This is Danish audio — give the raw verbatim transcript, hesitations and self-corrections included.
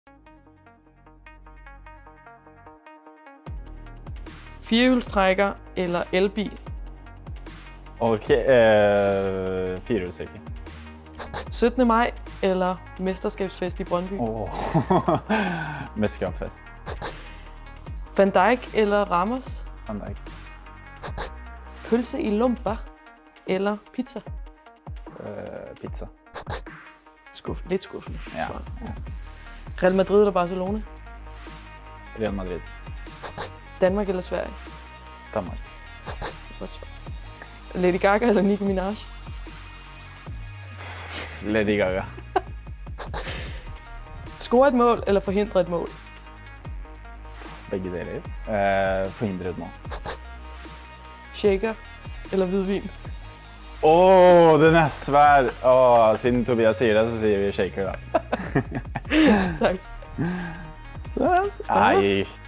Firehjulstrækker eller elbil? Okay, øh, firehjulstrækker. syttende maj eller mesterskabsfest i Brøndby? Oh. Mesterskabsfest. Van Dijk eller Ramos? Van Dijk. Pølse i lumper eller pizza? Øh, pizza. Skuff. Lidt skuffende, Ja. tror jeg. Real Madrid eller Barcelona? Real Madrid. Danmark eller Sverige? Danmark. Godt svar. Lady Gaga eller Nicki Minaj? Lady Gaga. Score et mål eller forhindre et mål? Begge deler. Uh, forhindre et mål. Shaker eller hvidvin? Åh, oh, den er svær! Oh, siden Tobias siger det, så siger vi shaker da. Tak. Ej.